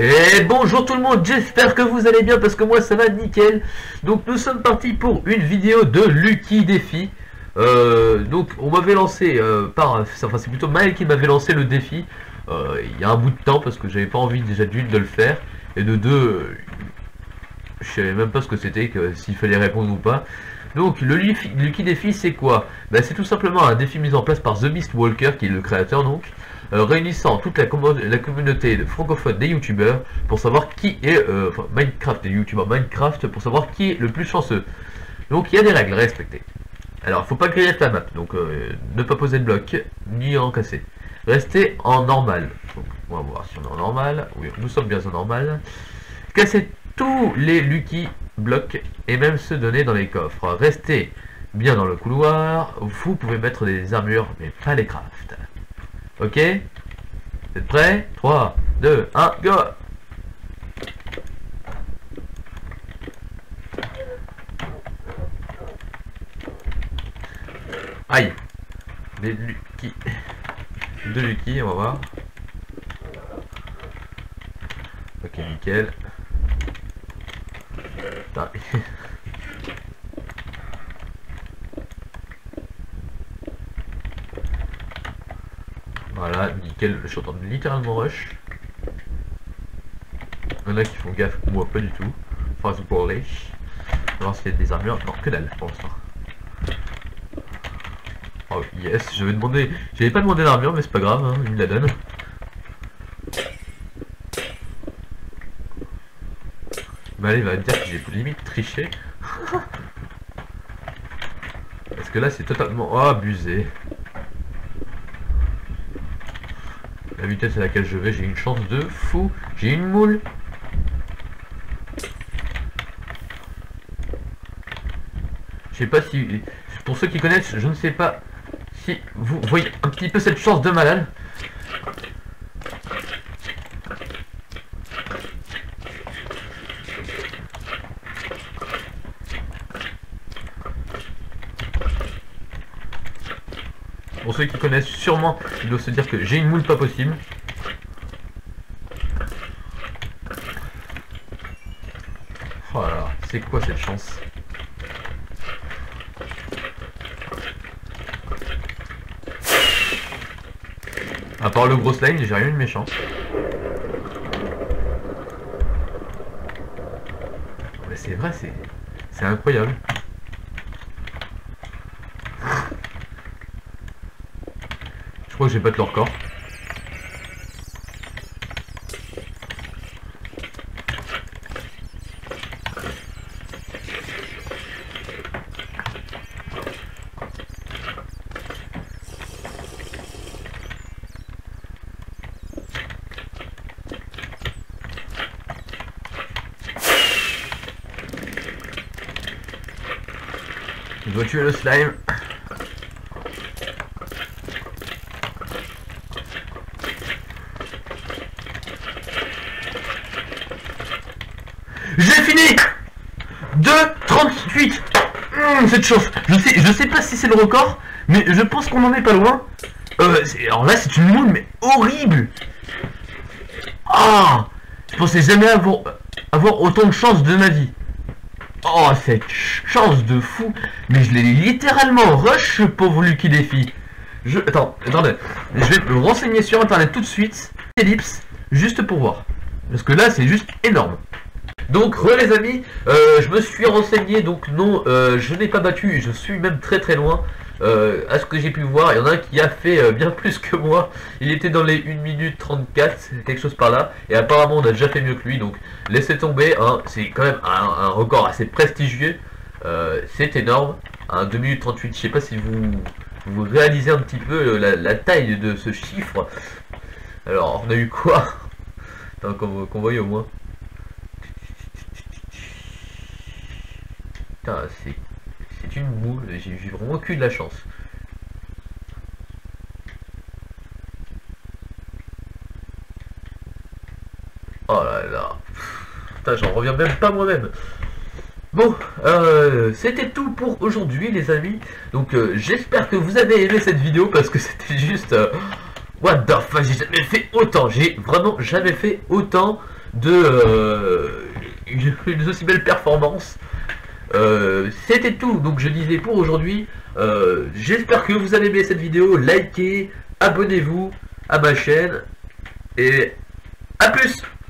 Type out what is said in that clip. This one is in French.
Et bonjour tout le monde, j'espère que vous allez bien parce que moi ça va nickel. Donc nous sommes partis pour une vidéo de Lucky Défi. Donc on m'avait lancé enfin c'est plutôt Maël qui m'avait lancé le défi il y a un bout de temps parce que j'avais pas envie déjà d'une de le faire et de deux je savais même pas ce que c'était, s'il fallait répondre ou pas. Donc le Lucky Défi c'est quoi? C'est tout simplement un défi mis en place par The Beast Walker qui est le créateur donc. Réunissant toute la communauté francophone des youtubeurs pour savoir qui est Minecraft, des youtubeurs Minecraft, pour savoir qui est le plus chanceux. Donc il y a des règles à respecter. Alors faut pas griller la map, donc ne pas poser de bloc ni en casser. Restez en normal. Donc, on va voir si on est en normal. Oui, nous sommes bien en normal. Cassez tous les Lucky blocs et même ceux donnés dans les coffres. Restez bien dans le couloir. Vous pouvez mettre des armures mais pas les crafts. Ok, vous êtes prêts? 3, 2, 1, go! Aïe! Des Lucky. Deux Lucky, on va voir. Ok, nickel. Putain. Voilà, nickel, je suis en train de littéralement rush. Il y en a qui font gaffe, moi pas du tout. Enfin, c'est pour les. On va voir s'il y a des armures. Non, que dalle pour l'instant. Oh yes, je vais demander. J'avais pas demandé l'armure, mais c'est pas grave, hein, il me la donne. Mais allez, il va me dire que j'ai limite triché. Parce que là, c'est totalement abusé. La vitesse à laquelle je vais, j'ai une chance de fou. J'ai une moule. Je sais pas si... Pour ceux qui connaissent, je ne sais pas si vous voyez un petit peu cette chance de malade. Pour ceux qui connaissent, sûrement, ils doivent se dire que j'ai une moule pas possible. Oh là là, c'est quoi cette chance? À part le gros slime, j'ai rien eu de méchant. Mais c'est vrai, c'est incroyable. Je crois que j'ai pas de leur corps. Je dois tuer le slime. J'ai fini 2,38. Cette chauffe. Je sais pas si c'est le record, mais je pense qu'on en est pas loin. Alors là, c'est une moule, mais horrible. Ah, je pensais jamais avoir autant de chance de ma vie. Oh, cette chance de fou. Mais je l'ai littéralement rush, ce pauvre Lucky Défi. Attendez. Je vais me renseigner sur internet tout de suite. Ellipse, juste pour voir. Parce que là, c'est juste énorme. Donc, les amis, je me suis renseigné. Donc, non, je n'ai pas battu. Je suis même très très loin. À ce que j'ai pu voir, il y en a un qui a fait bien plus que moi. Il était dans les 1 minute 34, quelque chose par là. Et apparemment, on a déjà fait mieux que lui. Donc, laissez tomber. Hein, c'est quand même un record assez prestigieux. C'est énorme. 2 minutes 38. Je sais pas si vous réalisez un petit peu la taille de ce chiffre. Alors, on a eu quoi? Qu'on voit au moins. Putain, c'est une moule, j'ai vraiment que de la chance. Oh là là. Putain, j'en reviens même pas moi-même. Bon, c'était tout pour aujourd'hui les amis. Donc j'espère que vous avez aimé cette vidéo parce que c'était juste... what the fuck, j'ai jamais fait autant. J'ai vraiment jamais fait autant. une aussi belle performance. C'était tout, donc je disais pour aujourd'hui. J'espère que vous avez aimé cette vidéo, likez, abonnez-vous à ma chaîne et à plus.